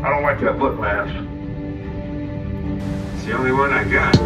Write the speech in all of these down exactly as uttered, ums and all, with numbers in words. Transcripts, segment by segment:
I don't like that look, man. It's the only one I got.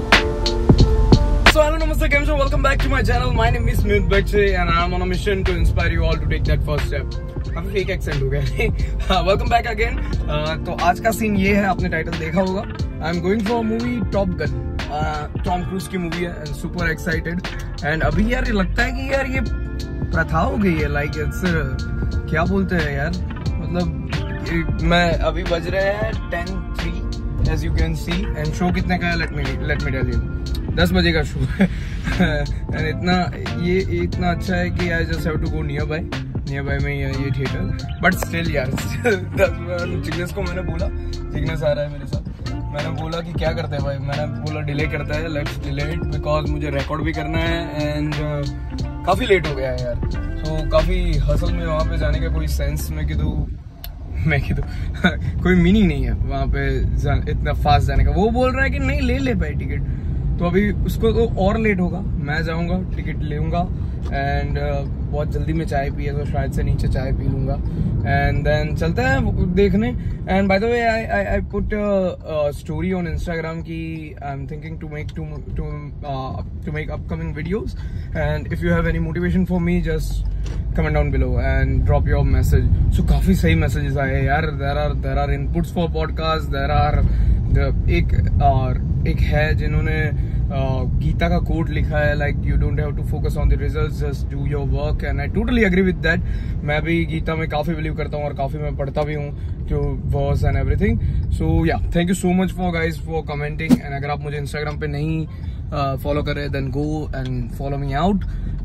So hello, namaste, Gamjo. Welcome back to my channel. My name is Smith Becce and I am on a mission to inspire you all to take that first step. काफी fake accent हो गया. Welcome back again. तो आज का scene ये है, आपने title देखा होगा. I am going for movie Top Gun. Tom Cruise की मूवी है एंड सुपर एक्साइटेड. एंड अभी यार ये लगता है कि यार ये प्रथा हो गई है. लाइक इट्स क्या बोलते हैं यार, मतलब मैं अभी बज रहे हैं ten three as you can see. And show कितने का है, let me let me tell you. दस बजे का शो है. एंड इतना ये इतना अच्छा है कि I just have to go nearby nearby में ये थिएटर. बट स्टिल यार जिग्नेश को मैंने बोला, जिग्नेश आ रहा है मेरे साथ, मैंने बोला कि क्या करते हैं भाई. मैंने बोला डिले करता है, लेट्स डिले इट बिकॉज मुझे रिकॉर्ड भी करना है एंड uh, काफ़ी लेट हो गया है यार. सो so, काफ़ी हसल में वहाँ पे जाने का कोई सेंस में कि तो मैं कि तो कोई मीनिंग नहीं है वहाँ पे इतना फास्ट जाने का. वो बोल रहा है कि नहीं ले ले भाई टिकट. तो अभी उसको तो और लेट होगा. मैं जाऊँगा, टिकट लूँगा एंड uh, बहुत जल्दी में चाय पिए तो शायद से नीचे चाय पी लूँगा एंड देन चलते हैं देखने. And by the way I I I put story on Instagram की I am thinking to make to to to make upcoming videos and if you have any motivation for me just comment down below and drop your message. So काफ़ी सही messages आए यार. There are there are inputs for podcast. There are एक और एक है जिन्होंने Uh, Gita का कोट लिखा है, like you don't have to focus on the results, just do your work. And I totally agree with that. मैं भी गीता में काफी बिलीव करता हूँ और काफी मैं पढ़ता भी हूँ जो verse and everything. So yeah thank you so much for guys for commenting. And अगर आप मुझे इंस्टाग्राम पे नहीं फॉलो uh, कर रहे then go and follow me out.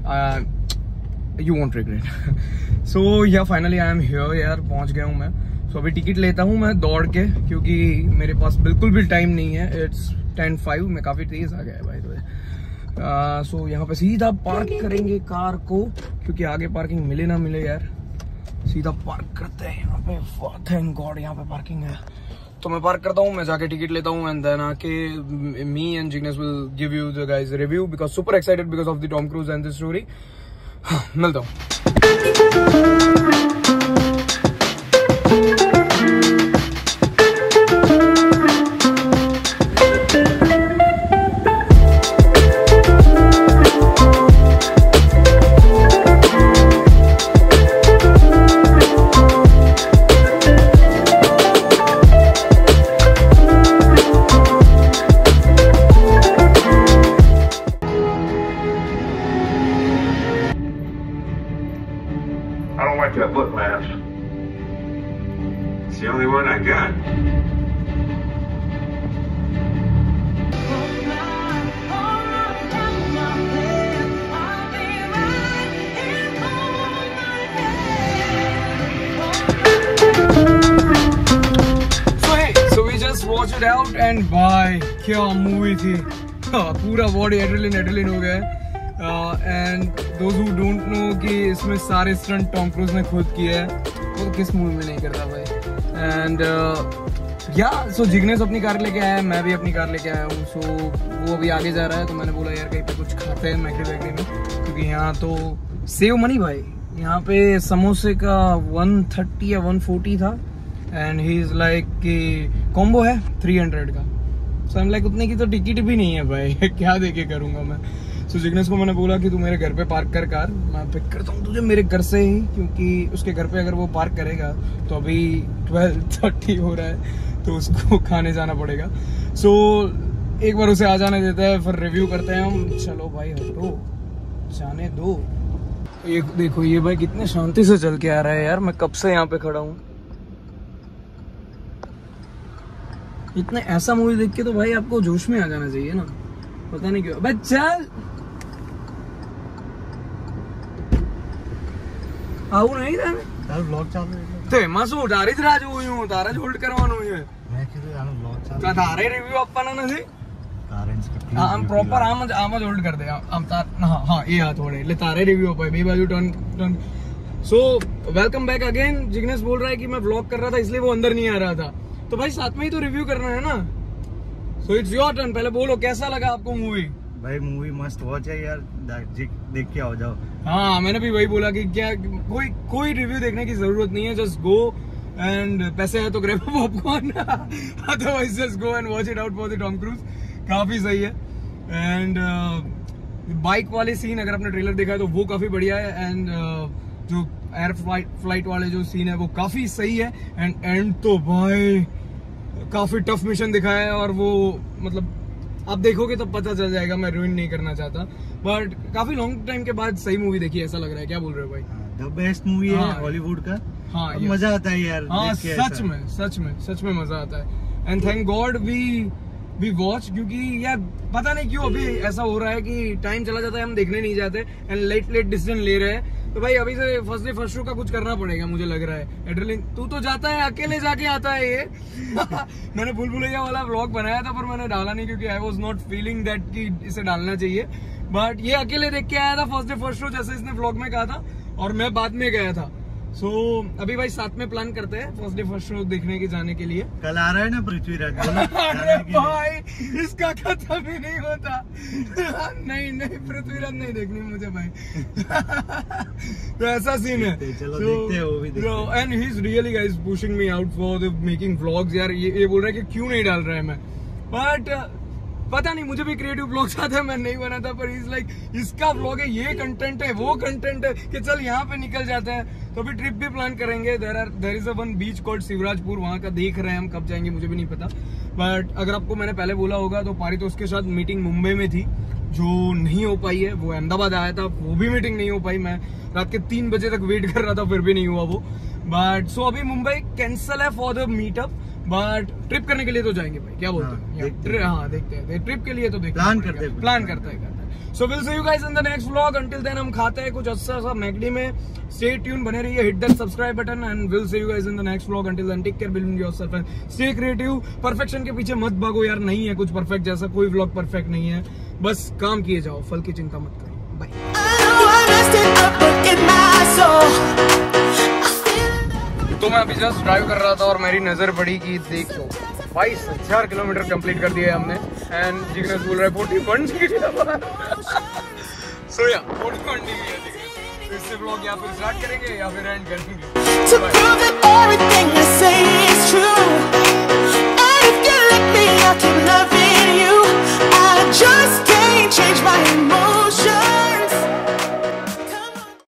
You won't regret. So yeah finally I am here यार, पहुंच गया हूँ मैं. सो so, अभी टिकट लेता हूँ मैं दौड़ के, क्योंकि मेरे पास बिल्कुल भी टाइम नहीं है. इट्स टेन फाइव में काफी तेज आ गया है भाई. तो सो यहाँ पे सीधा पार्क करेंगे कार को, क्योंकि आगे पार्किंग मिले ना मिले यार, सीधा पार्क करते हैं यहाँ पे. थैंक गॉड यहाँ पे पार्किंग है. तो मैं पार्क करता हूँ, मैं जाके टिकट लेता हूँ एंड देन आके me and Jignesh will give you the guys review because super excited because of the Tom Cruise and this story. मिलता हूँ. I don't like that look, man. It's the only one I got. So hey, so we just watched it out and bye. क्या movie थी. पूरा body adrenaline adrenaline हो गया है. And those who don't know कि इसमें सारे stunt Tom cruise ने खुद किए हैं. वो तो किस मूवी में नहीं करता भाई. एंड या सो जिग्नेश अपनी कार लेके आया है, मैं भी अपनी कार लेके आया हूँ. सो so, वो अभी आगे जा रहा है तो मैंने बोला यार कहीं पे कुछ खाते हैं मैकडी वैकडी में, क्योंकि यहाँ तो सेव मनी भाई. यहाँ पे समोसे का वन थर्टी या वन फोर्टी था एंड ही इज लाइक कि कॉम्बो है थ्री हंड्रेड का. सो आई एम लाइक उतने की तो टिकट भी नहीं है भाई. क्या देके करूँगा मैं. सो so, जिग्नेश को मैंने बोला कि तू मेरे घर पे पार्क कर कार, मैं पिक करता हूँ तुझे मेरे घर से ही, क्योंकि उसके घर पे अगर वो पार्क करेगा तो अभी ट्वेल्व थर्टी हो रहा है तो उसको खाने जाना पड़ेगा. सो so, एक बार उसे आ जाने देते हैं, फिर रिव्यू करते हैं हम. चलो भाई हटो, जाने दो. ये देखो ये भाई कितने शांति से चल के आ रहा है यार. मैं कब से यहाँ पे खड़ा हूँ. इतने ऐसा मूवी देख के तो भाई आपको जोश में आ जाना चाहिए ना. पता नहीं क्यों. भाई चल આવું નહીં તારે તારું બ્લોગ ચાલુ એટલે તે એમાં શું તારી જ રાહ જોઉં હું. તારે જ હોલ્ડ કરવાનું છે. મેં કીધું આનો બ્લોગ ચાલુ તો તારે રિવ્યુ આપવાના નથી. તારે સ્ક્રિપ્ટ આમ પ્રોપર આમ જ આમ જ હોલ્ડ કર દે. આમ તાર હા હા એ હાથ વડે એટલે તારે રિવ્યુ અપાય. બે બાજુ turn turn. So welcome back again. Jignesh बोल रहा है कि मैं व्लॉग कर रहा था इसलिए वो अंदर नहीं आ रहा था. तो भाई साथ में ही तो रिव्यू करना है ना. So it's your turn. पहले बोलो कैसा लगा आपको मूवी. भाई मूवी मस्त वॉच है यार, देख के आओ जाओ. हाँ मैंने भी वही बोला कि क्या कोई कोई रिव्यू देखने की जरूरत नहीं है. जस्ट गो एंड पैसे है तो grab popcorn, otherwise just go and watch it out for the Tom Cruise, काफी सही है। एंड बाइक uh, वाले सीन अगर आपने ट्रेलर देखा है तो वो काफी बढ़िया है, एंड uh, जो एयर फ्लाइट फ्लाइट वाले जो सीन है वो काफी सही है। एंड एंड तो भाई काफी टफ मिशन दिखाया है, और वो मतलब आप देखोगे तो पता चल जाएगा, मैं रुइन नहीं करना चाहता, बट काफी लॉन्ग टाइम के बाद सही मूवी देखी ऐसा लग रहा है। क्या बोल रहे हो भाई? द बेस्ट मूवी है हॉलीवुड का। हाँ, मजा आता है यार। हाँ सच में सच में सच में मजा आता है। And thank God we we watch, क्योंकि यार पता नहीं क्यों अभी ऐसा हो रहा है कि टाइम चला जाता है, हम देखने नहीं जाते एंड लेट लेट डिसीजन ले रहे हैं। तो भाई अभी से फर्स्ट डे फर्स्ट शो का कुछ करना पड़ेगा, मुझे लग रहा है। एड्रेलिन तू तो जाता है, अकेले जाके आता है ये। मैंने भूल भुलैया वाला व्लॉग बनाया था पर मैंने डाला नहीं, क्योंकि I was not feeling that कि इसे डालना चाहिए, बट ये अकेले देख के आया था फर्स्ट डे फर्स्ट शो, जैसे इसने व्लॉग में कहा था, और मैं बाद में गया था। सो so, अभी भाई साथ में प्लान करते हैं फर्स्ट डे फर्स्ट शो देखने के जाने के लिए। कल आ रहा है ना पृथ्वीराज। अरे भाई इसका खत्म ही नहीं होता। नहीं नहीं पृथ्वीराज नहीं देखनी मुझे भाई। तो ऐसा सीन है। चलो so, देखते हैं वो भी देखते हैं। And he is really guys pushing me out for the making vlogs. यार ये ये बोल रहा है कि क्यों नहीं डाल रहा है मैं, बट पता नहीं, मुझे भी क्रिएटिव व्लॉग्स आते हैं, मैं नहीं बनाता, पर इज लाइक इसका व्लॉग है, ये कंटेंट है, वो कंटेंट है कि चल यहाँ पे निकल जाते हैं। तो अभी ट्रिप भी प्लान करेंगे। There are there is a one beach called Shivrajpur, वहाँ का देख रहे हैं हम, कब जाएंगे मुझे भी नहीं पता। बट अगर आपको मैंने पहले बोला होगा तो पारितोष के साथ मीटिंग मुंबई में थी जो नहीं हो पाई है। वो अहमदाबाद आया था, वो भी मीटिंग नहीं हो पाई। मैं रात के तीन बजे तक वेट कर रहा था, फिर भी नहीं हुआ वो। बट सो अभी मुंबई कैंसल है for the meetup, but trip करने के लिए तो जाएंगे भाई। क्या बोलते हैं? हाँ देखते हैं, ट्रिप के लिए तो देखते प्लान करते हैं, प्लान करते हैं करते हैं। So will see you guys in the next vlog. Until then हम खाते हैं कुछ अच्छा सा मैकडी में। स्टे ट्यून, बने रहिए, hit that subscribe button, and will see you guys in the next vlog. Until then take care, believe in yourself and stay creative. Perfection के पीछे मत भागो यार, नहीं है कुछ परफेक्ट जैसा, कोई व्लॉग परफेक्ट नहीं है, बस काम किए जाओ, फल की चिंता मत करो। बाय। तो मैं अभी जस्ट ड्राइव कर रहा था और मेरी नजर पड़ी कि देखो बाईस हजार किलोमीटर कंप्लीट कर दिया है हमने, एंड जिग्नेश बोल रहा है फोर्टी वन सो या फोर्टी वन डिग्री है। इससे ब्लॉग या फिर स्टार्ट करेंगे या फिर एंड करेंगे।